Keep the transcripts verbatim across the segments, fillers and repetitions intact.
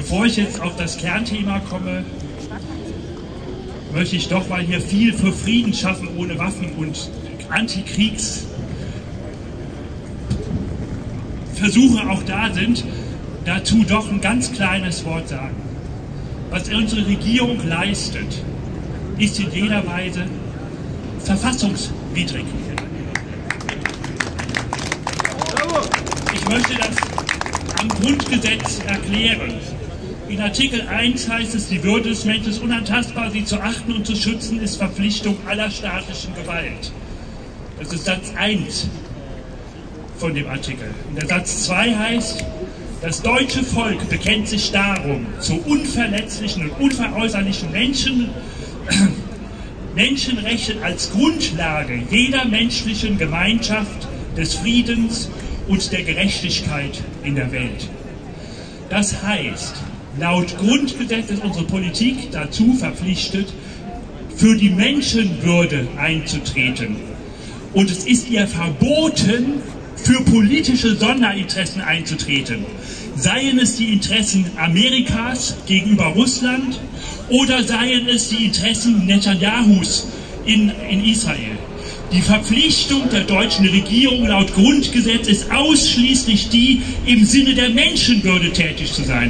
Bevor ich jetzt auf das Kernthema komme, möchte ich doch, weil hier viel für Frieden schaffen ohne Waffen und Antikriegsversuche auch da sind, dazu doch ein ganz kleines Wort sagen. Was unsere Regierung leistet, ist in jeder Weise verfassungswidrig. Ich möchte das am Grundgesetz erklären. In Artikel eins heißt es, die Würde des Menschen ist unantastbar, sie zu achten und zu schützen ist Verpflichtung aller staatlichen Gewalt. Das ist Satz eins von dem Artikel. Und der Satz zwei heißt, das deutsche Volk bekennt sich darum zu unverletzlichen und unveräußerlichen Menschen, Menschenrechten als Grundlage jeder menschlichen Gemeinschaft, des Friedens und der Gerechtigkeit in der Welt. Das heißt, laut Grundgesetz ist unsere Politik dazu verpflichtet, für die Menschenwürde einzutreten. Und es ist ihr verboten, für politische Sonderinteressen einzutreten. Seien es die Interessen Amerikas gegenüber Russland oder seien es die Interessen Netanyahus in, in Israel. Die Verpflichtung der deutschen Regierung laut Grundgesetz ist ausschließlich die, im Sinne der Menschenwürde tätig zu sein.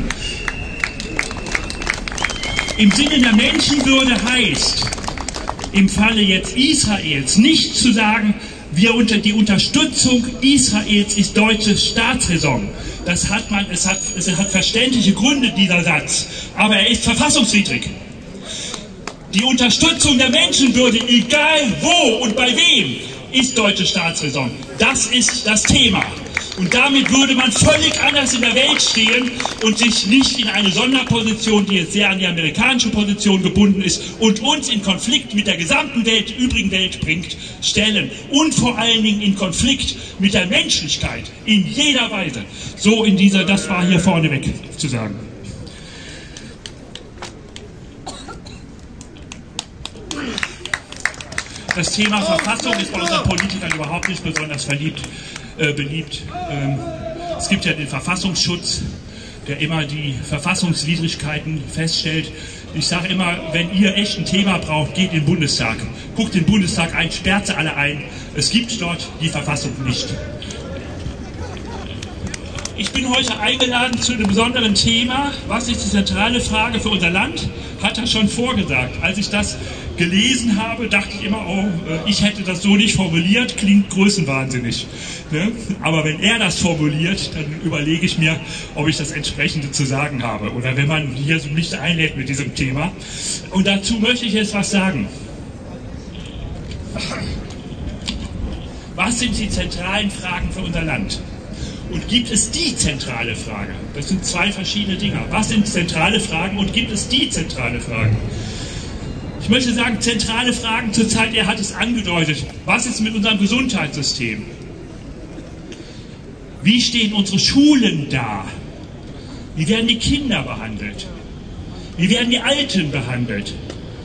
Im Sinne der Menschenwürde heißt, im Falle jetzt Israels nicht zu sagen, wir unter die Unterstützung Israels ist deutsche Staatsräson. Das hat man, es hat, es hat verständliche Gründe, dieser Satz, aber er ist verfassungswidrig. Die Unterstützung der Menschenwürde, egal wo und bei wem, ist deutsche Staatsräson. Das ist das Thema. Und damit würde man völlig anders in der Welt stehen und sich nicht in eine Sonderposition, die jetzt sehr an die amerikanische Position gebunden ist und uns in Konflikt mit der gesamten Welt, übrigen Welt bringt, stellen. Und vor allen Dingen in Konflikt mit der Menschlichkeit in jeder Weise. So in dieser, das war hier vorneweg zu sagen. Das Thema Verfassung ist bei unseren Politikern überhaupt nicht besonders verliebt. Äh, beliebt. Ähm, es gibt ja den Verfassungsschutz, der immer die Verfassungswidrigkeiten feststellt. Ich sage immer, wenn ihr echt ein Thema braucht, geht in den Bundestag. Guckt den Bundestag ein, sperrt sie alle ein. Es gibt dort die Verfassung nicht. Ich bin heute eingeladen zu einem besonderen Thema. Was ist die zentrale Frage für unser Land? Hat er schon vorgesagt. Als ich das gelesen habe, dachte ich immer, oh, ich hätte das so nicht formuliert, klingt größenwahnsinnig. Ne? Aber wenn er das formuliert, dann überlege ich mir, ob ich das Entsprechende zu sagen habe. Oder wenn man hier so nicht einlädt mit diesem Thema. Und dazu möchte ich jetzt was sagen. Was sind die zentralen Fragen für unser Land? Und gibt es die zentrale Frage? Das sind zwei verschiedene Dinge. Was sind zentrale Fragen und gibt es die zentrale Frage? Ich möchte sagen, zentrale Fragen zurzeit, er hat es angedeutet. Was ist mit unserem Gesundheitssystem? Wie stehen unsere Schulen da? Wie werden die Kinder behandelt? Wie werden die Alten behandelt?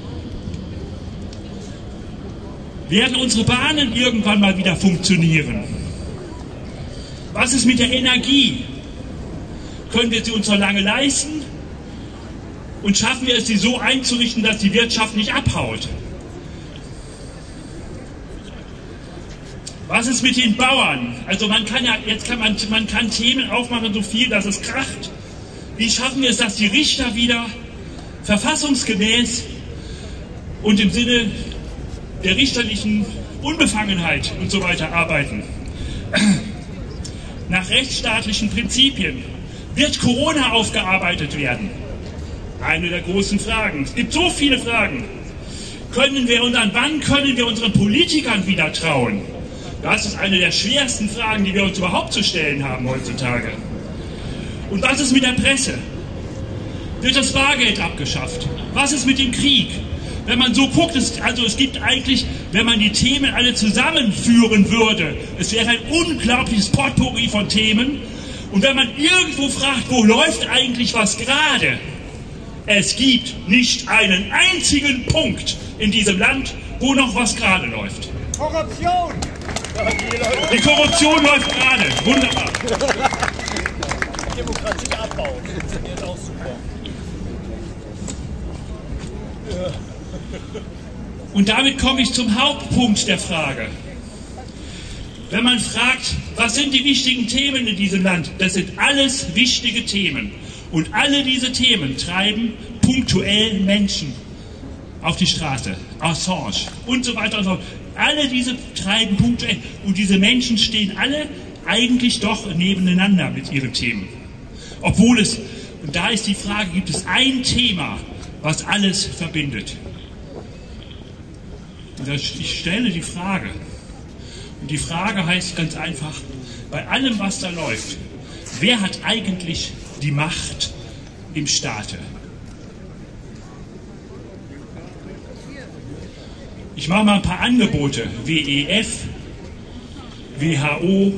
Werden unsere Bahnen irgendwann mal wieder funktionieren? Was ist mit der Energie? Können wir sie uns noch lange leisten? Und schaffen wir es, sie so einzurichten, dass die Wirtschaft nicht abhaut? Was ist mit den Bauern? Also man kann ja, jetzt kann man, man kann Themen aufmachen, so viel, dass es kracht. Wie schaffen wir es, dass die Richter wieder verfassungsgemäß und im Sinne der richterlichen Unbefangenheit und so weiter arbeiten? Nach rechtsstaatlichen Prinzipien. Wird Corona aufgearbeitet werden? Eine der großen Fragen. Es gibt so viele Fragen. Können wir unseren, wann können wir unseren Politikern wieder trauen? Das ist eine der schwersten Fragen, die wir uns überhaupt zu stellen haben heutzutage. Und was ist mit der Presse? Wird das Bargeld abgeschafft? Was ist mit dem Krieg? Wenn man so guckt, es, also es gibt eigentlich, wenn man die Themen alle zusammenführen würde, es wäre ein unglaubliches Potpourri von Themen. Und wenn man irgendwo fragt, wo läuft eigentlich was gerade? Es gibt nicht einen einzigen Punkt in diesem Land, wo noch was gerade läuft. Korruption! Die Korruption läuft gerade. Wunderbar. kann sich abbauen. Das funktioniert auch super. Ja. Und damit komme ich zum Hauptpunkt der Frage. Wenn man fragt, was sind die wichtigen Themen in diesem Land? Das sind alles wichtige Themen. Und alle diese Themen treiben punktuell Menschen auf die Straße. Assange und so weiter und so fort. Alle diese treiben punktuell. Und diese Menschen stehen alle eigentlich doch nebeneinander mit ihren Themen. Obwohl es, und da ist die Frage, gibt es ein Thema, was alles verbindet? Und ich stelle die Frage, und die Frage heißt ganz einfach, bei allem, was da läuft, wer hat eigentlich die Macht im Staate? Ich mache mal ein paar Angebote. W E F, W H O,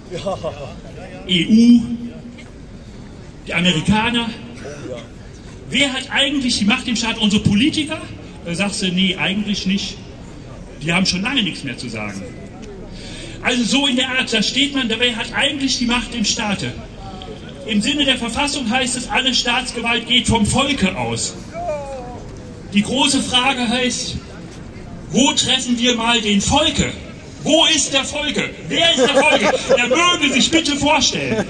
E U, die Amerikaner. Wer hat eigentlich die Macht im Staat? Unsere Politiker? Da sagst du, nee, eigentlich nicht. Die haben schon lange nichts mehr zu sagen. Also so in der Art, da steht man, wer hat eigentlich die Macht im Staate? Im Sinne der Verfassung heißt es, alle Staatsgewalt geht vom Volke aus. Die große Frage heißt, wo treffen wir mal den Volke? Wo ist der Volke? Wer ist der Volke? Er möge sich bitte vorstellen.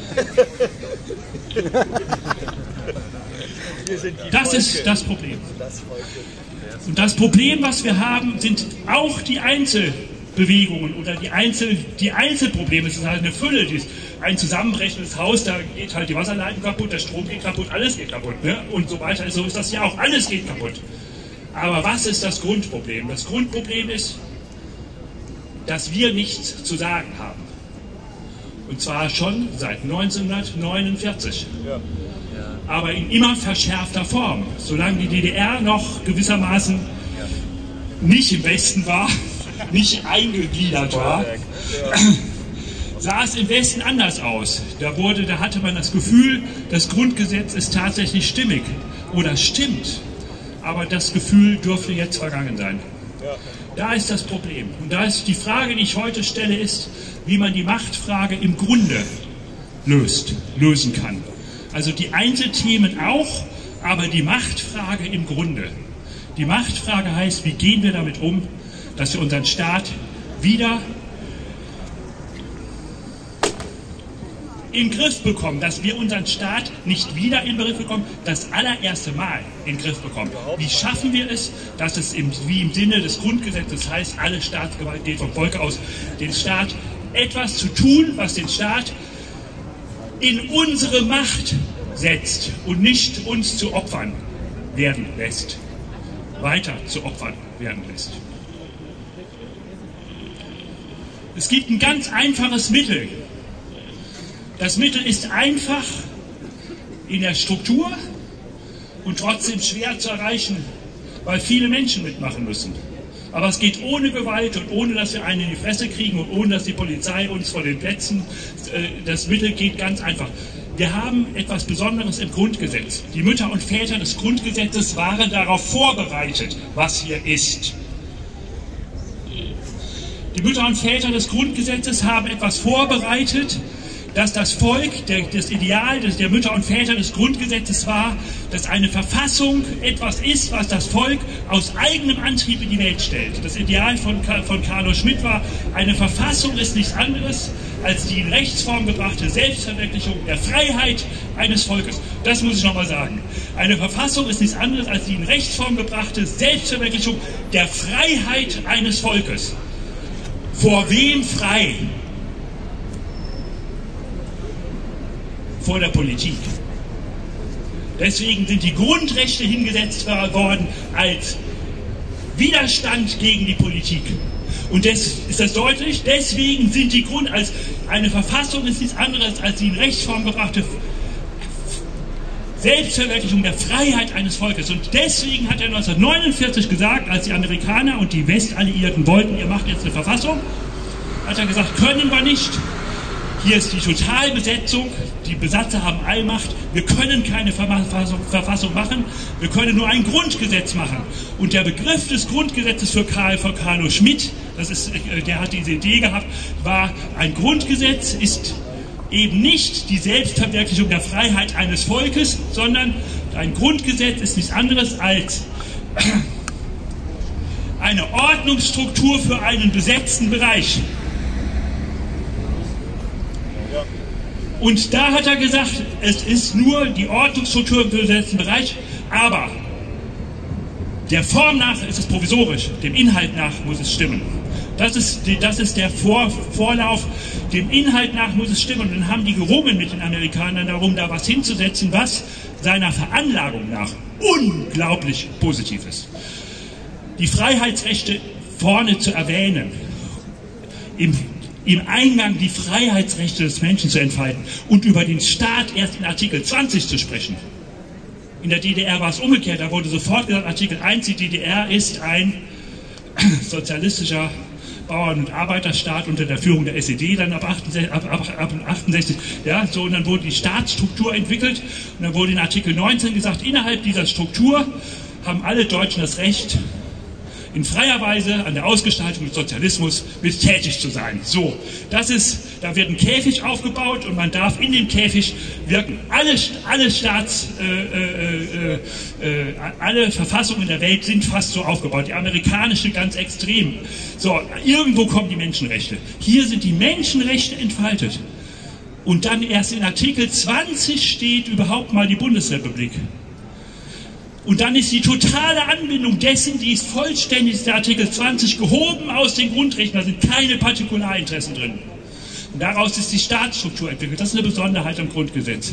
Das ist das Problem. Und das Problem, was wir haben, sind auch die Einzelbewegungen oder die, Einzel, die Einzelprobleme. Es ist halt eine Fülle. Ein zusammenbrechendes Haus, da geht halt die Wasserleitung kaputt, der Strom geht kaputt, alles geht kaputt. Ne? Und so weiter. So ist das ja auch. Alles geht kaputt. Aber was ist das Grundproblem? Das Grundproblem ist, dass wir nichts zu sagen haben. Und zwar schon seit neunzehnhundertneunundvierzig. Ja. Aber in immer verschärfter Form. Solange die D D R noch gewissermaßen nicht im Westen war, nicht eingegliedert war, sah es im Westen anders aus. Da, wurde, da hatte man das Gefühl, das Grundgesetz ist tatsächlich stimmig oder stimmt. Aber das Gefühl dürfte jetzt vergangen sein. Da ist das Problem. Und da ist die Frage, die ich heute stelle, ist, wie man die Machtfrage im Grunde löst, lösen kann. Also die Einzelthemen auch, aber die Machtfrage im Grunde. Die Machtfrage heißt, wie gehen wir damit um, dass wir unseren Staat wieder in den Griff bekommen, dass wir unseren Staat nicht wieder in den Griff bekommen, das allererste Mal in den Griff bekommen. Wie schaffen wir es, dass es im, wie im Sinne des Grundgesetzes heißt, alle Staatsgewalt geht vom Volke aus, den Staat etwas zu tun, was den Staat in unsere Macht setzt und nicht uns zu Opfern werden lässt, weiter zu Opfern werden lässt. Es gibt ein ganz einfaches Mittel. Das Mittel ist einfach in der Struktur und trotzdem schwer zu erreichen, weil viele Menschen mitmachen müssen. Aber es geht ohne Gewalt und ohne, dass wir einen in die Fresse kriegen und ohne, dass die Polizei uns vor den Plätzen, das Mittel geht ganz einfach. Wir haben etwas Besonderes im Grundgesetz. Die Mütter und Väter des Grundgesetzes waren darauf vorbereitet, was hier ist. Die Mütter und Väter des Grundgesetzes haben etwas vorbereitet, dass das Volk, der, das Ideal des, der Mütter und Väter des Grundgesetzes war, dass eine Verfassung etwas ist, was das Volk aus eigenem Antrieb in die Welt stellt. Das Ideal von, von Carlo Schmitt war, eine Verfassung ist nichts anderes als die in Rechtsform gebrachte Selbstverwirklichung der Freiheit eines Volkes. Das muss ich nochmal sagen. Eine Verfassung ist nichts anderes als die in Rechtsform gebrachte Selbstverwirklichung der Freiheit eines Volkes. Vor wem frei? Vor der Politik. Deswegen sind die Grundrechte hingesetzt worden als Widerstand gegen die Politik. Und das, ist das deutlich? Deswegen sind die Grund als eine Verfassung ist nichts anderes als die in Rechtsform gebrachte Selbstverwirklichung der Freiheit eines Volkes. Und deswegen hat er neunzehnhundertneunundvierzig gesagt, als die Amerikaner und die Westalliierten wollten, ihr macht jetzt eine Verfassung, hat er gesagt, können wir nicht. Hier ist die Totalbesetzung, die Besatzer haben Allmacht, wir können keine Verfassung, Verfassung machen, wir können nur ein Grundgesetz machen. Und der Begriff des Grundgesetzes für Karl, für Carlo Schmitt, das ist, der hat diese Idee gehabt, war, ein Grundgesetz ist eben nicht die Selbstverwirklichung der Freiheit eines Volkes, sondern ein Grundgesetz ist nichts anderes als eine Ordnungsstruktur für einen besetzten Bereich. Und da hat er gesagt, es ist nur die Ordnungsstruktur im besetzten Bereich, aber der Form nach ist es provisorisch, dem Inhalt nach muss es stimmen. Das ist, das ist der Vor, Vorlauf, dem Inhalt nach muss es stimmen. Und dann haben die gerungen mit den Amerikanern darum, da was hinzusetzen, was seiner Veranlagung nach unglaublich positiv ist. Die Freiheitsrechte vorne zu erwähnen, im, im Eingang die Freiheitsrechte des Menschen zu entfalten und über den Staat erst in Artikel zwanzig zu sprechen. In der D D R war es umgekehrt, da wurde sofort gesagt, Artikel eins, die D D R ist ein sozialistischer Bauern- und Arbeiterstaat unter der Führung der S E D, dann ab achtundsechzig, ja, so, und dann wurde die Staatsstruktur entwickelt und dann wurde in Artikel neunzehn gesagt, innerhalb dieser Struktur haben alle Deutschen das Recht, in freier Weise an der Ausgestaltung des Sozialismus mit tätig zu sein. So, das ist, da wird ein Käfig aufgebaut und man darf in dem Käfig wirken. Alle, alle Staats, äh, äh, äh, alle Verfassungen der Welt sind fast so aufgebaut. Die amerikanische ganz extrem. So, irgendwo kommen die Menschenrechte. Hier sind die Menschenrechte entfaltet. Und dann erst in Artikel zwanzig steht überhaupt mal die Bundesrepublik. Und dann ist die totale Anbindung dessen, die ist vollständig, ist der Artikel zwanzig gehoben aus den Grundrechten, da sind keine Partikularinteressen drin. Und daraus ist die Staatsstruktur entwickelt. Das ist eine Besonderheit am Grundgesetz.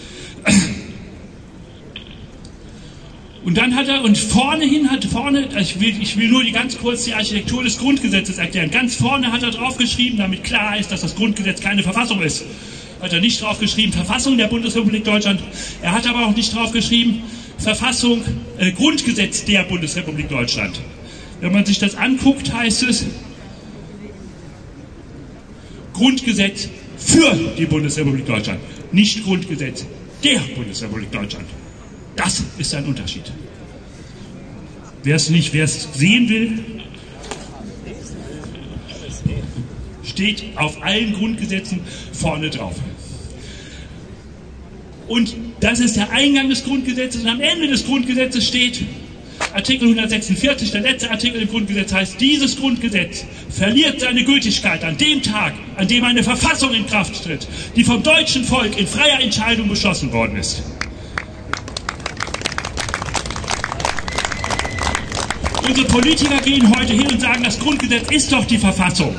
Und dann hat er, und vorne hin hat, vorne, ich will, ich will nur die ganz kurz die Architektur des Grundgesetzes erklären. Ganz vorne hat er draufgeschrieben, damit klar ist, dass das Grundgesetz keine Verfassung ist. Hat er nicht draufgeschrieben, Verfassung der Bundesrepublik Deutschland. Er hat aber auch nicht draufgeschrieben, Verfassung, äh, Grundgesetz der Bundesrepublik Deutschland. Wenn man sich das anguckt, heißt es Grundgesetz für die Bundesrepublik Deutschland, nicht Grundgesetz der Bundesrepublik Deutschland. Das ist ein Unterschied. Wer es nicht, wer es sehen will, steht auf allen Grundgesetzen vorne drauf. Und das ist der Eingang des Grundgesetzes und am Ende des Grundgesetzes steht Artikel hundertsechsundvierzig, der letzte Artikel im Grundgesetz heißt, dieses Grundgesetz verliert seine Gültigkeit an dem Tag, an dem eine Verfassung in Kraft tritt, die vom deutschen Volk in freier Entscheidung beschlossen worden ist. Unsere Politiker gehen heute hin und sagen, das Grundgesetz ist doch die Verfassung.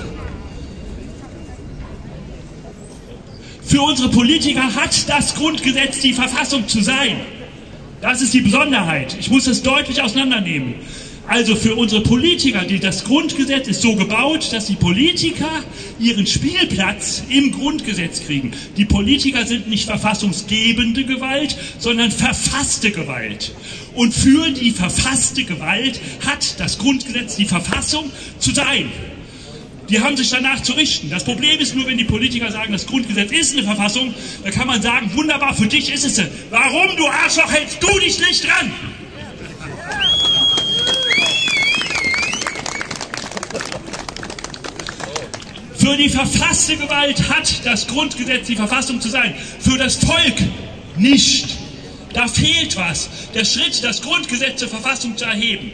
Für unsere Politiker hat das Grundgesetz die Verfassung zu sein. Das ist die Besonderheit. Ich muss das deutlich auseinandernehmen. Also für unsere Politiker, die, das Grundgesetz ist so gebaut, dass die Politiker ihren Spielplatz im Grundgesetz kriegen. Die Politiker sind nicht verfassungsgebende Gewalt, sondern verfasste Gewalt. Und für die verfasste Gewalt hat das Grundgesetz die Verfassung zu sein. Die haben sich danach zu richten. Das Problem ist nur, wenn die Politiker sagen, das Grundgesetz ist eine Verfassung, dann kann man sagen, wunderbar, für dich ist es. Warum, du Arschloch, hältst du dich nicht dran? Für die verfasste Gewalt hat das Grundgesetz die Verfassung zu sein. Für das Volk nicht. Da fehlt was. Der Schritt, das Grundgesetz zur Verfassung zu erheben.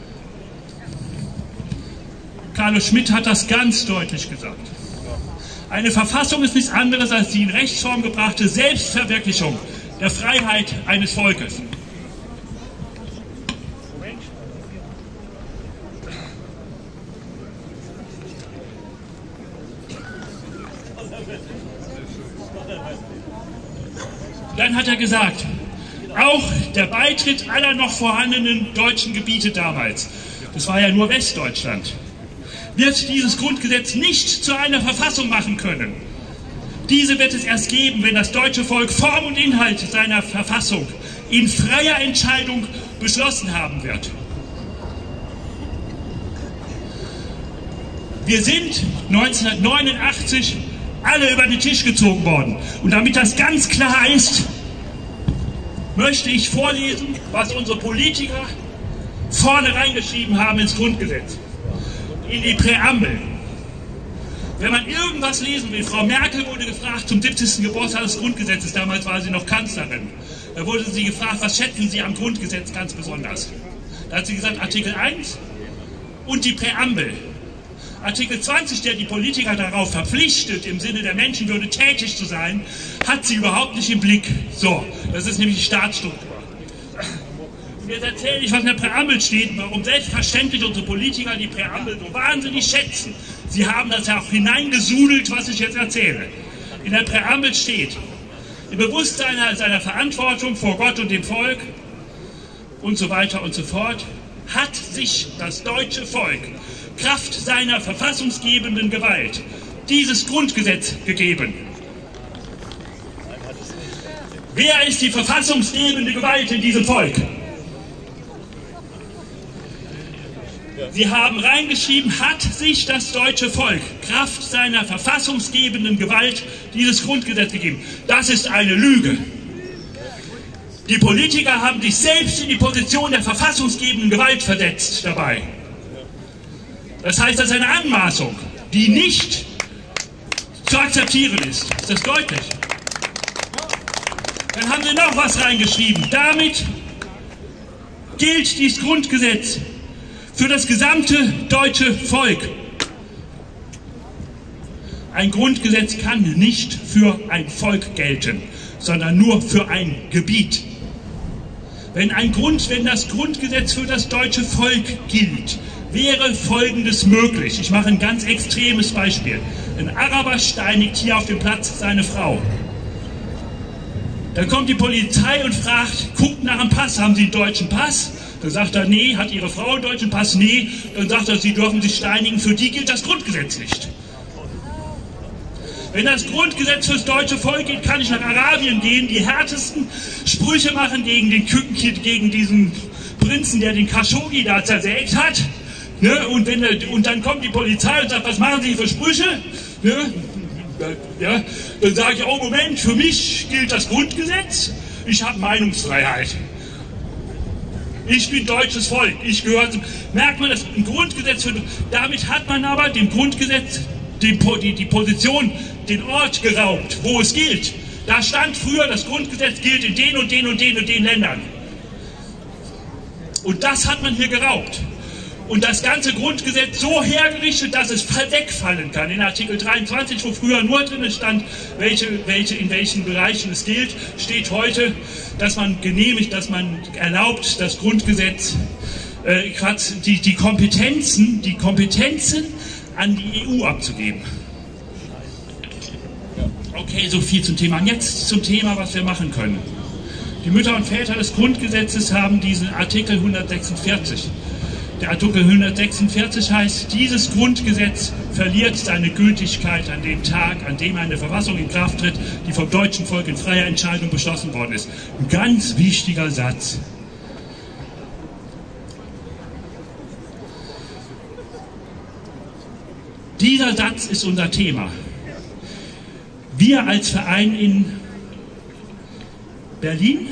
Carlo Schmitt hat das ganz deutlich gesagt. Eine Verfassung ist nichts anderes als die in Rechtsform gebrachte Selbstverwirklichung der Freiheit eines Volkes. Dann hat er gesagt, auch der Beitritt aller noch vorhandenen deutschen Gebiete damals, das war ja nur Westdeutschland, wird dieses Grundgesetz nicht zu einer Verfassung machen können. Diese wird es erst geben, wenn das deutsche Volk Form und Inhalt seiner Verfassung in freier Entscheidung beschlossen haben wird. Wir sind neunzehnhundertneunundachtzig alle über den Tisch gezogen worden. Und damit das ganz klar ist, möchte ich vorlesen, was unsere Politiker vorne reingeschrieben haben ins Grundgesetz. In die Präambel. Wenn man irgendwas lesen will, Frau Merkel wurde gefragt zum siebzigsten Geburtstag des Grundgesetzes, damals war sie noch Kanzlerin. Da wurde sie gefragt, was schätzen Sie am Grundgesetz ganz besonders? Da hat sie gesagt, Artikel eins und die Präambel. Artikel zwanzig, der die Politiker darauf verpflichtet, im Sinne der Menschenwürde tätig zu sein, hat sie überhaupt nicht im Blick. So, das ist nämlich die Staatsstruktur. Und jetzt erzähle ich, was in der Präambel steht, warum selbstverständlich unsere Politiker die Präambel so wahnsinnig schätzen. Sie haben das ja auch hineingesudelt, was ich jetzt erzähle. In der Präambel steht, im Bewusstsein seiner Verantwortung vor Gott und dem Volk und so weiter und so fort, hat sich das deutsche Volk Kraft seiner verfassungsgebenden Gewalt dieses Grundgesetz gegeben. Wer ist die verfassungsgebende Gewalt in diesem Volk? Sie haben reingeschrieben, hat sich das deutsche Volk Kraft seiner verfassungsgebenden Gewalt dieses Grundgesetz gegeben. Das ist eine Lüge. Die Politiker haben sich selbst in die Position der verfassungsgebenden Gewalt versetzt dabei. Das heißt, das ist eine Anmaßung, die nicht zu akzeptieren ist. Ist das deutlich? Dann haben sie noch was reingeschrieben. Damit gilt dieses Grundgesetz für das gesamte deutsche Volk. Ein Grundgesetz kann nicht für ein Volk gelten, sondern nur für ein Gebiet. Wenn, ein Grund, wenn das Grundgesetz für das deutsche Volk gilt, wäre Folgendes möglich. Ich mache ein ganz extremes Beispiel. Ein Araber steinigt hier auf dem Platz seine Frau. Dann kommt die Polizei und fragt, guckt nach dem Pass, haben Sie einen deutschen Pass? Dann sagt er, nee. Hat Ihre Frau einen deutschen Pass? Nee. Dann sagt er, Sie dürfen sich steinigen, für die gilt das Grundgesetz nicht. Wenn das Grundgesetz fürs deutsche Volk geht, kann ich nach Arabien gehen, die härtesten Sprüche machen gegen, den, gegen diesen Prinzen, der den Khashoggi da zersägt hat. Ne? Und, wenn, und dann kommt die Polizei und sagt, was machen Sie für Sprüche? Ne? Ja, dann sage ich, oh Moment, für mich gilt das Grundgesetz, ich habe Meinungsfreiheit. Ich bin deutsches Volk, ich gehöre zum... Merkt man das, ein Grundgesetz, für, damit hat man aber dem Grundgesetz die, die, die Position, den Ort geraubt, wo es gilt. Da stand früher, das Grundgesetz gilt in den und den und den und den Ländern. Und das hat man hier geraubt. Und das ganze Grundgesetz so hergerichtet, dass es wegfallen kann. In Artikel dreiundzwanzig, wo früher nur drin stand, welche, welche, in welchen Bereichen es gilt, steht heute, dass man genehmigt, dass man erlaubt, das Grundgesetz, äh, die, die Kompetenzen, die Kompetenzen an die E U abzugeben. Okay, so viel zum Thema. Und jetzt zum Thema, was wir machen können. Die Mütter und Väter des Grundgesetzes haben diesen Artikel hundertsechsundvierzig. Der Artikel hundertsechsundvierzig heißt, dieses Grundgesetz verliert seine Gültigkeit an dem Tag, an dem eine Verfassung in Kraft tritt, die vom deutschen Volk in freier Entscheidung beschlossen worden ist. Ein ganz wichtiger Satz. Dieser Satz ist unser Thema. Wir als Verein in Berlin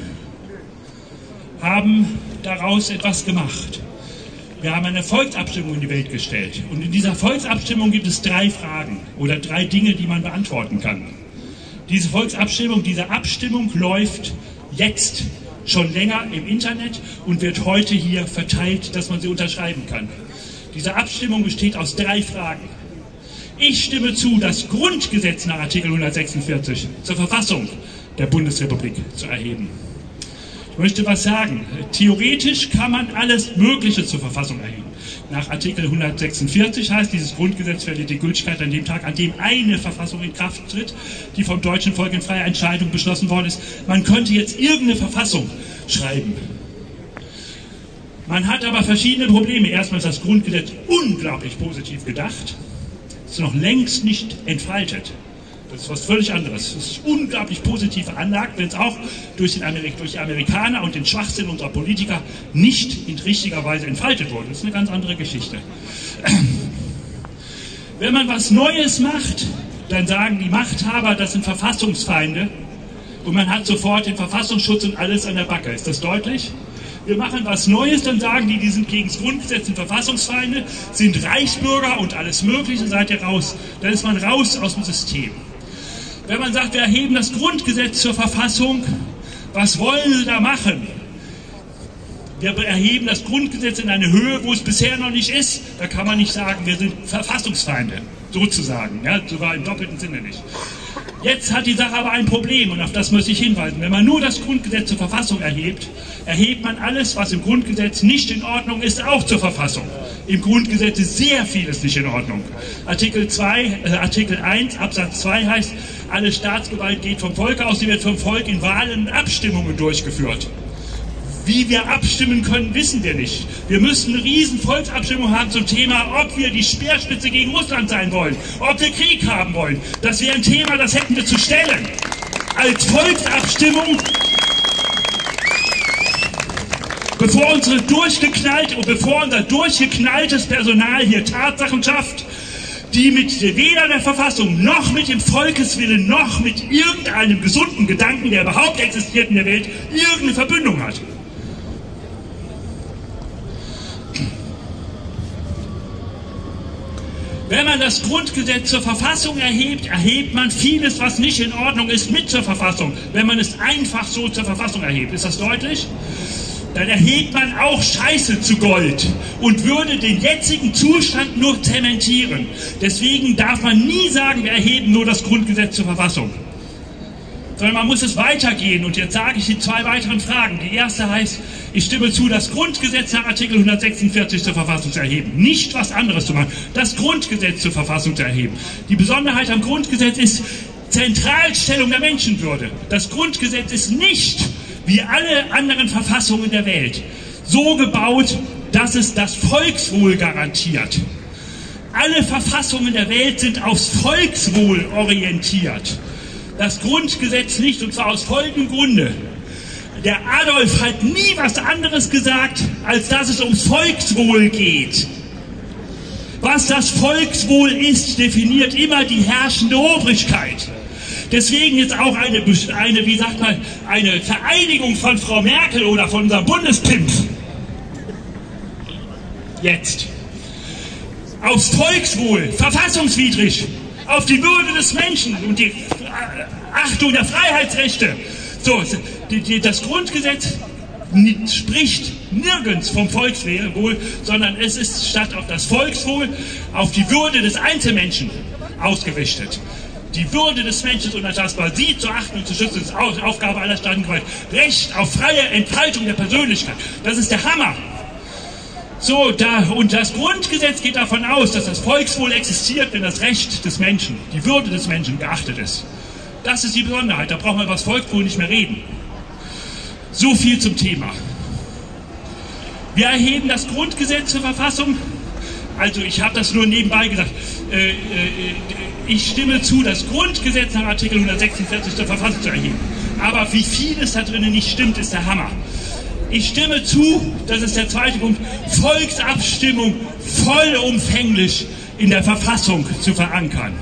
haben daraus etwas gemacht. Wir haben eine Volksabstimmung in die Welt gestellt. Und in dieser Volksabstimmung gibt es drei Fragen oder drei Dinge, die man beantworten kann. Diese Volksabstimmung, diese Abstimmung läuft jetzt schon länger im Internet und wird heute hier verteilt, dass man sie unterschreiben kann. Diese Abstimmung besteht aus drei Fragen. Ich stimme zu, das Grundgesetz nach Artikel hundertsechsundvierzig zur Verfassung der Bundesrepublik zu erheben. Ich möchte was sagen. Theoretisch kann man alles Mögliche zur Verfassung erheben. Nach Artikel hundertsechsundvierzig heißt, dieses Grundgesetz verliert die Gültigkeit an dem Tag, an dem eine Verfassung in Kraft tritt, die vom deutschen Volk in freier Entscheidung beschlossen worden ist. Man könnte jetzt irgendeine Verfassung schreiben. Man hat aber verschiedene Probleme. Erstmal ist das Grundgesetz unglaublich positiv gedacht. Es ist noch längst nicht entfaltet. Das ist was völlig anderes. Es ist unglaublich positiv veranlagt, wenn es auch durch, den Amerik durch die Amerikaner und den Schwachsinn unserer Politiker nicht in richtiger Weise entfaltet wurde. Das ist eine ganz andere Geschichte. Wenn man was Neues macht, dann sagen die Machthaber, das sind Verfassungsfeinde und man hat sofort den Verfassungsschutz und alles an der Backe. Ist das deutlich? wir machen was Neues, dann sagen die, die sind gegen das Grundgesetz und Verfassungsfeinde, sind Reichsbürger und alles Mögliche, seid ihr raus. Dann ist man raus aus dem System. Wenn man sagt, wir erheben das Grundgesetz zur Verfassung, was wollen sie da machen? Wir erheben das Grundgesetz in eine Höhe, wo es bisher noch nicht ist. Da kann man nicht sagen, wir sind Verfassungsfeinde, sozusagen. Ja, sogar im doppelten Sinne nicht. Jetzt hat die Sache aber ein Problem, und auf das muss ich hinweisen. Wenn man nur das Grundgesetz zur Verfassung erhebt, erhebt man alles, was im Grundgesetz nicht in Ordnung ist, auch zur Verfassung. Im Grundgesetz ist sehr vieles nicht in Ordnung. Artikel zwei, äh, Artikel eins Absatz zwei heißt, alle Staatsgewalt geht vom Volk aus, sie wird vom Volk in Wahlen und Abstimmungen durchgeführt. Wie wir abstimmen können, wissen wir nicht. Wir müssen eine riesen Volksabstimmung haben zum Thema, ob wir die Speerspitze gegen Russland sein wollen, ob wir Krieg haben wollen. Das wäre ein Thema, das hätten wir zu stellen. Als Volksabstimmung, bevor unsere durchgeknallt, bevor unser durchgeknalltes Personal hier Tatsachen schafft, die mit weder der Verfassung noch mit dem Volkeswillen noch mit irgendeinem gesunden Gedanken, der überhaupt existiert in der Welt, irgendeine Verbindung hat. Wenn man das Grundgesetz zur Verfassung erhebt, erhebt man vieles, was nicht in Ordnung ist, mit zur Verfassung. Wenn man es einfach so zur Verfassung erhebt. Ist das deutlich? Dann erhebt man auch Scheiße zu Gold und würde den jetzigen Zustand nur zementieren. Deswegen darf man nie sagen, wir erheben nur das Grundgesetz zur Verfassung. Sondern man muss es weitergehen. Und jetzt sage ich die zwei weiteren Fragen. Die erste heißt, ich stimme zu, das Grundgesetz nach Artikel hundertsechsundvierzig zur Verfassung zu erheben. Nicht was anderes zu machen. Das Grundgesetz zur Verfassung zu erheben. Die Besonderheit am Grundgesetz ist Zentralstellung der Menschenwürde. Das Grundgesetz ist nicht, wie alle anderen Verfassungen der Welt, so gebaut, dass es das Volkswohl garantiert. Alle Verfassungen der Welt sind aufs Volkswohl orientiert. Das Grundgesetz nicht, und zwar aus folgendem Grunde. Der Adolf hat nie was anderes gesagt, als dass es ums Volkswohl geht. Was das Volkswohl ist, definiert immer die herrschende Obrigkeit. Deswegen jetzt auch eine, eine, wie sagt man, eine Vereinigung von Frau Merkel oder von unserem Bundespimp. Jetzt. Aufs Volkswohl, verfassungswidrig, auf die Würde des Menschen und die Achtung der Freiheitsrechte. So, die, die, das Grundgesetz spricht nirgends vom Volkswohl, sondern es ist statt auf das Volkswohl auf die Würde des Einzelmenschen ausgerichtet. Die Würde des Menschen ist unantastbar. Sie zu achten und zu schützen ist Aufgabe aller Staatengewalt. Recht auf freie Entfaltung der Persönlichkeit. Das ist der Hammer. So, da, und das Grundgesetz geht davon aus, dass das Volkswohl existiert, wenn das Recht des Menschen, die Würde des Menschen geachtet ist. Das ist die Besonderheit. Da braucht man über das Volkswohl nicht mehr reden. So viel zum Thema. Wir erheben das Grundgesetz zur Verfassung. Also ich habe das nur nebenbei gesagt. Äh, äh, ich stimme zu, das Grundgesetz nach Artikel hundertsechsundvierzig zur Verfassung zu erheben. Aber wie vieles da drinnen nicht stimmt, ist der Hammer. Ich stimme zu, das ist der zweite Punkt, Volksabstimmung vollumfänglich in der Verfassung zu verankern.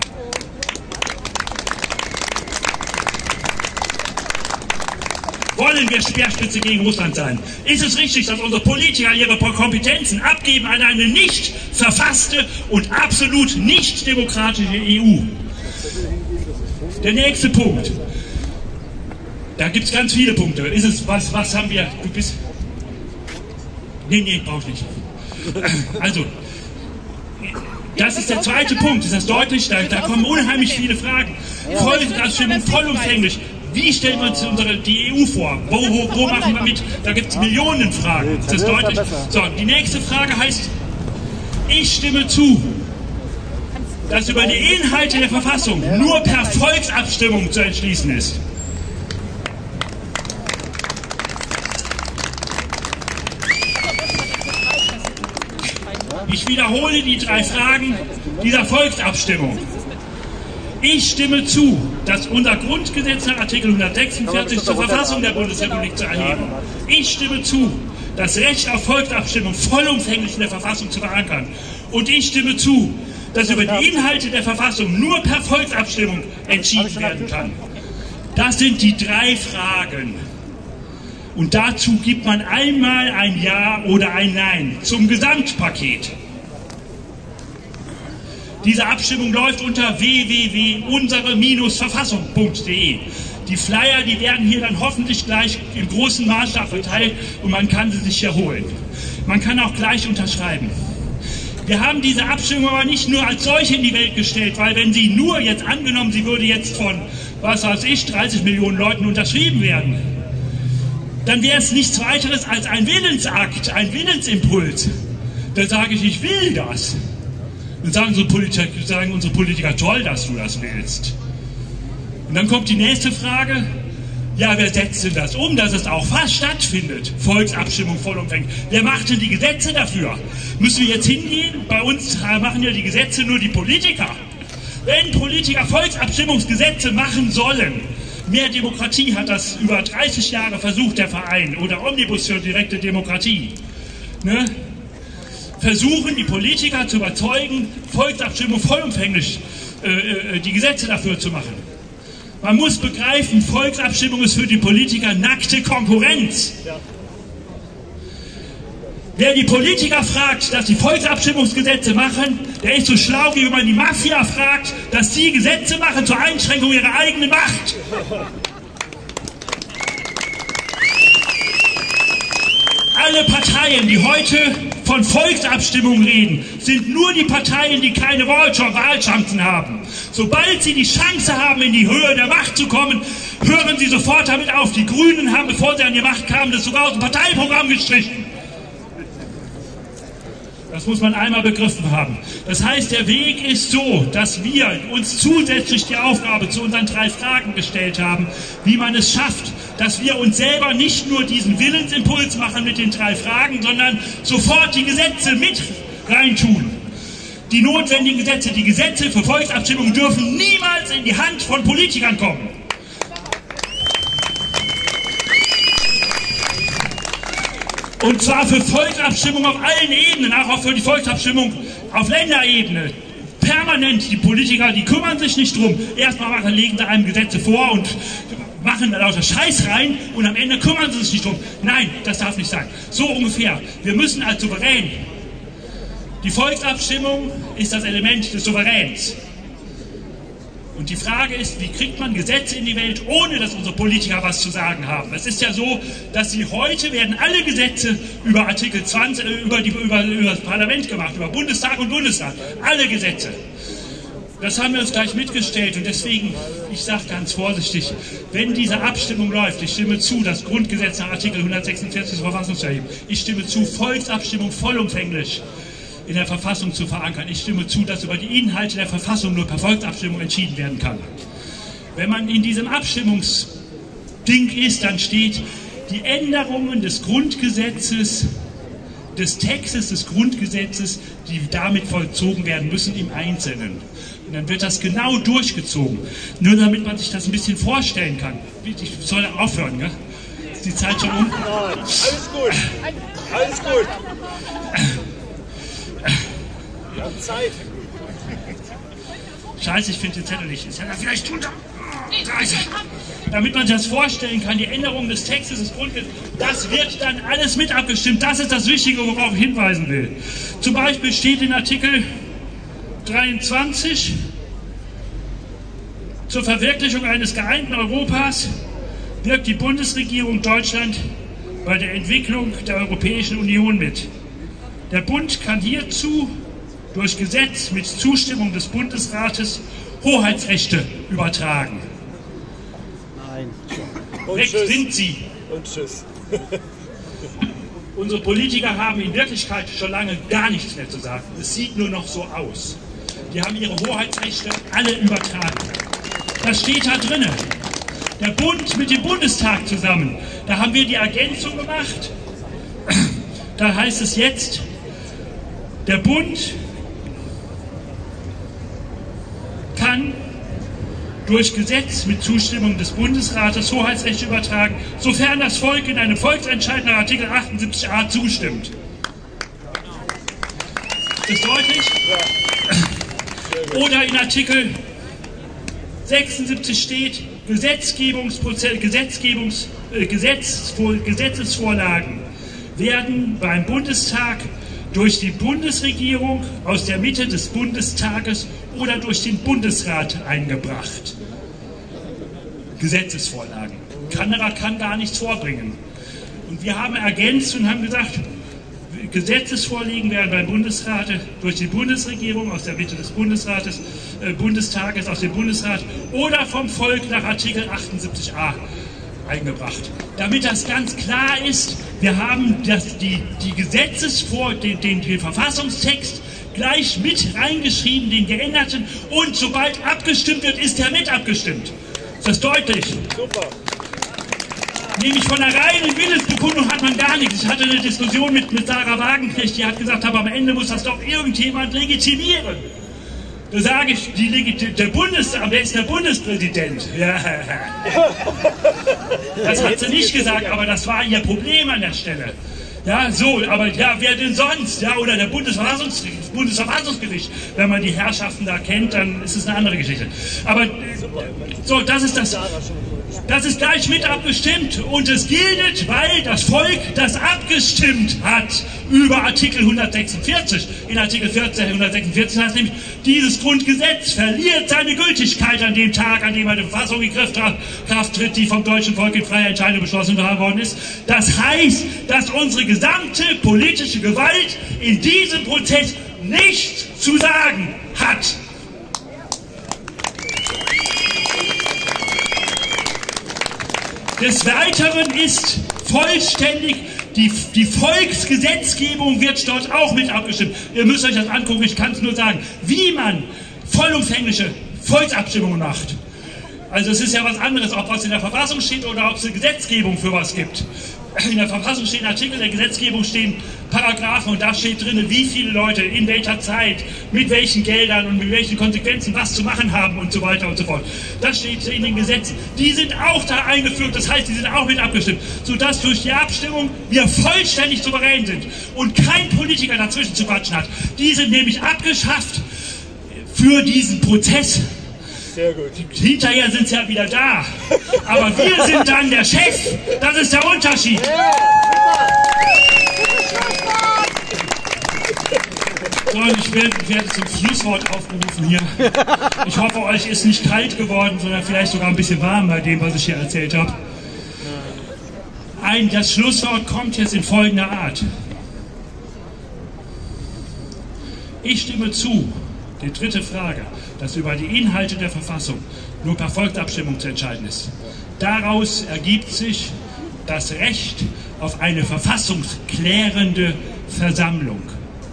Wollen wir Speerspitze gegen Russland sein? Ist es richtig, dass unsere Politiker ihre Kompetenzen abgeben an eine nicht verfasste und absolut nicht demokratische E U? Der nächste Punkt. Da gibt es ganz viele Punkte. Ist es, was, was haben wir? Du bist. Nee, nee, brauch ich nicht. Also, das ist der zweite Punkt. Ist das deutlich? Da, da kommen unheimlich viele Fragen. Volksabstimmung vollumfänglich. Wie stellen wir uns unsere, die E U vor? Wo, wo, wo machen wir mit? Da gibt es Millionen Fragen. Ist das deutlich? So, die nächste Frage heißt, ich stimme zu, dass über die Inhalte der Verfassung nur per Volksabstimmung zu entschließen ist. Ich wiederhole die drei Fragen dieser Volksabstimmung. Ich stimme zu, dass unser Grundgesetz nach Artikel hundertsechsundvierzig zur Verfassung der Bundesrepublik zu erheben. Ich stimme zu, das Recht auf Volksabstimmung vollumfänglich in der Verfassung zu verankern. Und ich stimme zu, dass über die Inhalte der Verfassung nur per Volksabstimmung entschieden werden kann. Das sind die drei Fragen. Und dazu gibt man einmal ein Ja oder ein Nein zum Gesamtpaket. Diese Abstimmung läuft unter w w w punkt unsere Verfassung punkt de. Die Flyer, die werden hier dann hoffentlich gleich im großen Maßstab verteilt und man kann sie sich erholen. Man kann auch gleich unterschreiben. Wir haben diese Abstimmung aber nicht nur als solche in die Welt gestellt, weil wenn sie nur jetzt angenommen, sie würde jetzt von, was weiß ich, dreißig Millionen Leuten unterschrieben werden, dann wäre es nichts weiteres als ein Willensakt, ein Willensimpuls. Da sage ich, ich will das. Dann sagen unsere, Politiker, sagen unsere Politiker, toll, dass du das willst. Und dann kommt die nächste Frage, ja, wer setzt denn das um, dass es auch fast stattfindet? Volksabstimmung vollumfänglich. Wer macht denn die Gesetze dafür? Müssen wir jetzt hingehen? Bei uns machen ja die Gesetze nur die Politiker. Wenn Politiker Volksabstimmungsgesetze machen sollen, mehr Demokratie hat das über dreißig Jahre versucht, der Verein, oder Omnibus für direkte Demokratie, ne? Versuchen die Politiker zu überzeugen, Volksabstimmung vollumfänglich äh, die Gesetze dafür zu machen. Man muss begreifen, Volksabstimmung ist für die Politiker nackte Konkurrenz. Ja. Wer die Politiker fragt, dass sie Volksabstimmungsgesetze machen, der ist so schlau, wie wenn man die Mafia fragt, dass sie Gesetze machen zur Einschränkung ihrer eigenen Macht. Alle Parteien, die heute von Volksabstimmungen reden, sind nur die Parteien, die keine Wahlchancen haben. Sobald sie die Chance haben, in die Höhe der Macht zu kommen, hören sie sofort damit auf. Die Grünen haben, bevor sie an die Macht kamen, das sogar aus dem Parteiprogramm gestrichen. Das muss man einmal begriffen haben. Das heißt, der Weg ist so, dass wir uns zusätzlich die Aufgabe zu unseren drei Fragen gestellt haben, wie man es schafft, dass wir uns selber nicht nur diesen Willensimpuls machen mit den drei Fragen, sondern sofort die Gesetze mit reintun. Die notwendigen Gesetze, die Gesetze für Volksabstimmungen dürfen niemals in die Hand von Politikern kommen. Und zwar für Volksabstimmung auf allen Ebenen, auch für die Volksabstimmung auf Länderebene. Permanent, die Politiker, die kümmern sich nicht drum. Erstmal machen, legen sie einem Gesetze vor und machen da lauter Scheiß rein und am Ende kümmern sie sich nicht drum. Nein, das darf nicht sein. So ungefähr. Wir müssen als Souverän. Die Volksabstimmung ist das Element des Souveräns. Und die Frage ist, wie kriegt man Gesetze in die Welt, ohne dass unsere Politiker was zu sagen haben? Es ist ja so, dass sie heute werden alle Gesetze über Artikel zwanzig, über, die, über, über das Parlament gemacht, über Bundestag und Bundesrat. Alle Gesetze. Das haben wir uns gleich mitgestellt und deswegen, ich sage ganz vorsichtig, wenn diese Abstimmung läuft, ich stimme zu, das Grundgesetz nach Artikel hundertsechsundvierzig des Verfassungsrechts zu erheben. Ich stimme zu, Volksabstimmung vollumfänglich in der Verfassung zu verankern. Ich stimme zu, dass über die Inhalte der Verfassung nur per Volksabstimmung entschieden werden kann. Wenn man in diesem Abstimmungsding ist, dann steht, die Änderungen des Grundgesetzes, des Textes des Grundgesetzes, die damit vollzogen werden müssen im Einzelnen. Und dann wird das genau durchgezogen. Nur damit man sich das ein bisschen vorstellen kann. Ich soll aufhören, ne? Ist die Zeit schon um? Alles gut. Alles gut. Wir haben Zeit. Scheiße, ich finde den Zettel nicht. Ist ja da vielleicht drunter. Damit man sich das vorstellen kann, die Änderung des Textes des Grundgesetzes, das wird dann alles mit abgestimmt. Das ist das Wichtige, worauf ich hinweisen will. Zum Beispiel steht in Artikel dreiundzwanzig, zur Verwirklichung eines geeinten Europas wirkt die Bundesregierung Deutschland bei der Entwicklung der Europäischen Union mit. Der Bund kann hierzu durch Gesetz mit Zustimmung des Bundesrates Hoheitsrechte übertragen. Nein. Weg sind sie. Und tschüss. Unsere Politiker haben in Wirklichkeit schon lange gar nichts mehr zu sagen. Es sieht nur noch so aus. Die haben ihre Hoheitsrechte alle übertragen. Das steht da drinnen. Der Bund mit dem Bundestag zusammen. Da haben wir die Ergänzung gemacht. Da heißt es jetzt, der Bund kann durch Gesetz mit Zustimmung des Bundesrates Hoheitsrechte übertragen, sofern das Volk in einem Volksentscheid nach Artikel achtundsiebzig a zustimmt. Ist das deutlich? Oder in Artikel sechsundsiebzig steht, Gesetzgebungsprozess, Gesetzgebungs, äh, Gesetz, Gesetzesvorlagen werden beim Bundestag durch die Bundesregierung aus der Mitte des Bundestages oder durch den Bundesrat eingebracht. Gesetzesvorlagen. Kanada kann gar nichts vorbringen. Und wir haben ergänzt und haben gesagt, Gesetzesvorlagen werden beim Bundesrat durch die Bundesregierung aus der Mitte des Bundesrates, äh, Bundestages aus dem Bundesrat oder vom Volk nach Artikel achtundsiebzig a eingebracht. Damit das ganz klar ist, wir haben das, die, die Gesetzesvor, den, den, den Verfassungstext gleich mit reingeschrieben, den geänderten, und sobald abgestimmt wird, ist er mit abgestimmt. Ist das deutlich? Super. Nämlich von der reinen Willensbekundung hat man gar nichts. Ich hatte eine Diskussion mit, mit Sarah Wagenknecht, die hat gesagt, aber am Ende muss das doch irgendjemand legitimieren. Da sage ich, die Legit der Bundestag, wer ist der Bundespräsident? Ja. Das hat sie nicht gesagt, aber das war ihr Problem an der Stelle. Ja, so, aber ja, wer denn sonst? Ja, oder der Bundesverfassungs Bundesverfassungsgericht. Wenn man die Herrschaften da kennt, dann ist es eine andere Geschichte. Aber so, das ist das. Das ist gleich mit abgestimmt und es gilt, weil das Volk das abgestimmt hat über Artikel hundertsechsundvierzig. In Artikel hundertsechsundvierzig heißt nämlich, dieses Grundgesetz verliert seine Gültigkeit an dem Tag, an dem eine Verfassung in Kraft tritt, die vom deutschen Volk in freier Entscheidung beschlossen worden ist. Das heißt, dass unsere gesamte politische Gewalt in diesem Prozess nichts zu sagen hat. Des Weiteren ist vollständig, die, die Volksgesetzgebung wird dort auch mit abgestimmt. Ihr müsst euch das angucken, ich kann es nur sagen, wie man vollumfängliche Volksabstimmungen macht. Also es ist ja was anderes, ob was in der Verfassung steht oder ob es eine Gesetzgebung für was gibt. In der Verfassung stehen Artikel, in der Gesetzgebung stehen Paragraphen und da steht drin, wie viele Leute, in welcher Zeit, mit welchen Geldern und mit welchen Konsequenzen was zu machen haben und so weiter und so fort. Das steht in den Gesetzen. Die sind auch da eingeführt, das heißt, die sind auch mit abgestimmt, sodass durch die Abstimmung wir vollständig souverän sind und kein Politiker dazwischen zu quatschen hat. Die sind nämlich abgeschafft für diesen Prozess. Sehr gut. Hinterher sind sie ja wieder da. Aber wir sind dann der Chef. Das ist der Unterschied. So, und ich werde, werde zum Schlusswort aufgerufen hier. Ich hoffe, euch ist nicht kalt geworden, sondern vielleicht sogar ein bisschen warm bei dem, was ich hier erzählt habe. Ein, das Schlusswort kommt jetzt in folgender Art. Ich stimme zu. Die dritte Frage, dass über die Inhalte der Verfassung nur per Volksabstimmung zu entscheiden ist. Daraus ergibt sich das Recht auf eine verfassungsklärende Versammlung.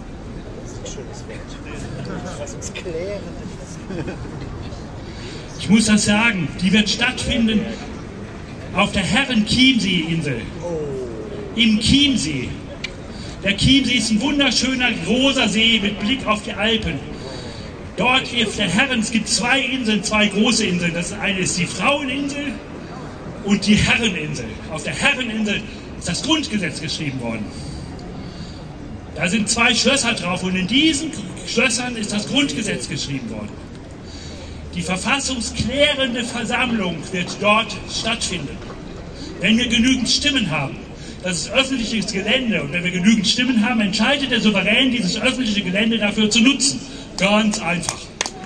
Ich muss das sagen, die wird stattfinden auf der Herren-Chiemsee-Insel. Im Chiemsee. Der Chiemsee ist ein wunderschöner großer See mit Blick auf die Alpen. Dort auf der Herren, es gibt zwei Inseln, zwei große Inseln. Das eine ist die Fraueninsel und die Herreninsel. Auf der Herreninsel ist das Grundgesetz geschrieben worden. Da sind zwei Schlösser drauf und in diesen Schlössern ist das Grundgesetz geschrieben worden. Die verfassungsklärende Versammlung wird dort stattfinden. Wenn wir genügend Stimmen haben, das ist öffentliches Gelände und wenn wir genügend Stimmen haben, entscheidet der Souverän, dieses öffentliche Gelände dafür zu nutzen. Ganz einfach.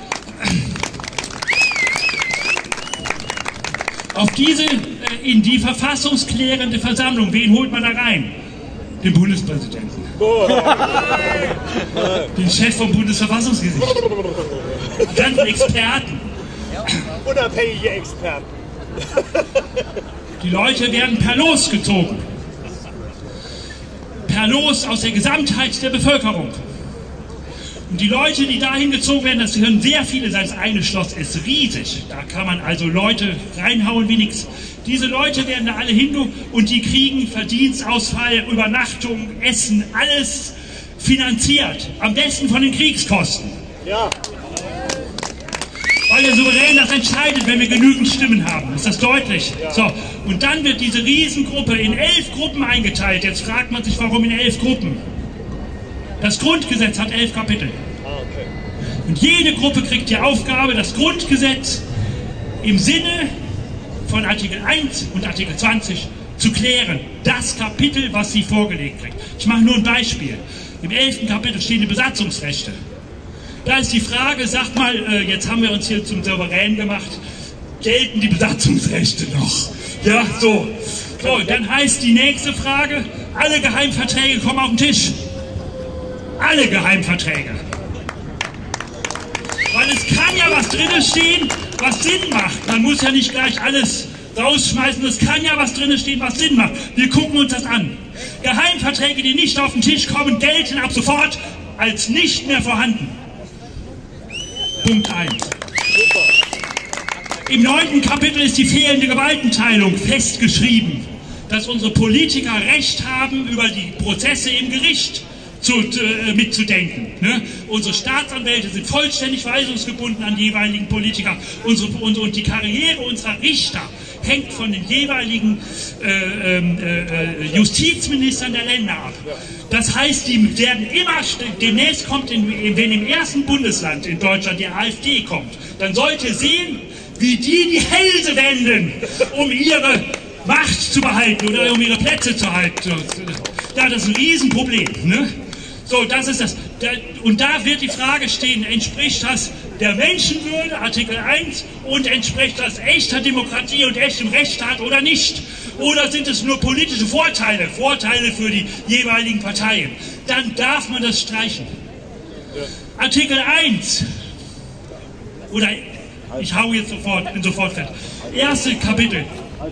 Auf diese, in die verfassungsklärende Versammlung, wen holt man da rein? Den Bundespräsidenten. Den Chef vom Bundesverfassungsgericht. Die ganzen Experten. Unabhängige Experten. Die Leute werden per Los gezogen. Per Los aus der Gesamtheit der Bevölkerung. Und die Leute, die dahin gezogen werden, das können sehr viele sein. Das eine Schloss ist riesig. Da kann man also Leute reinhauen wie nichts. Diese Leute werden da alle hin und die kriegen Verdienstausfall, Übernachtung, Essen, alles finanziert. Am besten von den Kriegskosten. Ja. Weil der Souverän das entscheidet, wenn wir genügend Stimmen haben. Ist das deutlich? Ja. So. Und dann wird diese Riesengruppe in elf Gruppen eingeteilt. Jetzt fragt man sich, warum in elf Gruppen? Das Grundgesetz hat elf Kapitel. Ah, okay. Und jede Gruppe kriegt die Aufgabe, das Grundgesetz im Sinne von Artikel eins und Artikel zwanzig zu klären. Das Kapitel, was sie vorgelegt kriegt. Ich mache nur ein Beispiel. Im elften Kapitel stehen die Besatzungsrechte. Da ist die Frage, sagt mal, äh, jetzt haben wir uns hier zum Souverän gemacht, gelten die Besatzungsrechte noch? Ja, so. So, dann heißt die nächste Frage, alle Geheimverträge kommen auf den Tisch. Alle Geheimverträge. Weil es kann ja was drin stehen, was Sinn macht. Man muss ja nicht gleich alles rausschmeißen. Es kann ja was drin stehen, was Sinn macht. Wir gucken uns das an. Geheimverträge, die nicht auf den Tisch kommen, gelten ab sofort als nicht mehr vorhanden. Punkt eins. Im neunten Kapitel ist die fehlende Gewaltenteilung festgeschrieben, dass unsere Politiker Recht haben, über die Prozesse im Gericht zu, äh, mitzudenken. Ne? Unsere Staatsanwälte sind vollständig weisungsgebunden an die jeweiligen Politiker. Unsere, und, und die Karriere unserer Richter hängt von den jeweiligen äh, äh, Justizministern der Länder ab. Das heißt, die werden immer, demnächst kommt, in, wenn im ersten Bundesland in Deutschland die AfD kommt, dann sollt ihr sehen, wie die die Hälse wenden, um ihre Macht zu behalten oder um ihre Plätze zu halten. Ja, das ist ein Riesenproblem. Ne? So, das ist das. Und da wird die Frage stehen, entspricht das der Menschenwürde, Artikel eins, und entspricht das echter Demokratie und echtem Rechtsstaat oder nicht? Oder sind es nur politische Vorteile, Vorteile für die jeweiligen Parteien? Dann darf man das streichen. Ja. Artikel eins, oder ich hau jetzt sofort, bin sofort fertig. Erste Kapitel.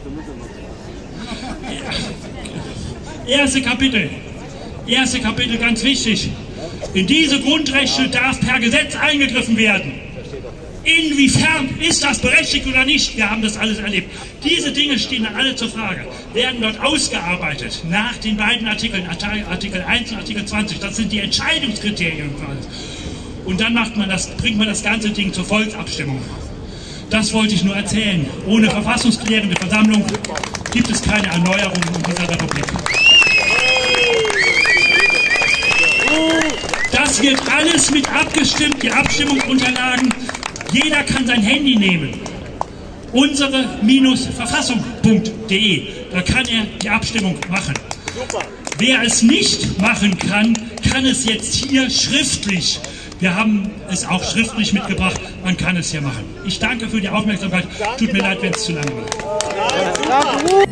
Erste Kapitel. Erste Kapitel, ganz wichtig. In diese Grundrechte darf per Gesetz eingegriffen werden. Inwiefern ist das berechtigt oder nicht? Wir haben das alles erlebt. Diese Dinge stehen dann alle zur Frage. Werden dort ausgearbeitet nach den beiden Artikeln, Artikel eins und Artikel zwanzig. Das sind die Entscheidungskriterien für alles. Und dann macht man das, bringt man das ganze Ding zur Volksabstimmung. Das wollte ich nur erzählen. Ohne verfassungsklärende Versammlung gibt es keine Erneuerung in dieser Republik. Das wird alles mit abgestimmt, die Abstimmungsunterlagen. Jeder kann sein Handy nehmen. unsere Verfassung punkt de. Da kann er die Abstimmung machen. Wer es nicht machen kann, kann es jetzt hier schriftlich. Wir haben es auch schriftlich mitgebracht. Man kann es hier machen. Ich danke für die Aufmerksamkeit. Tut mir leid, wenn es zu lange war.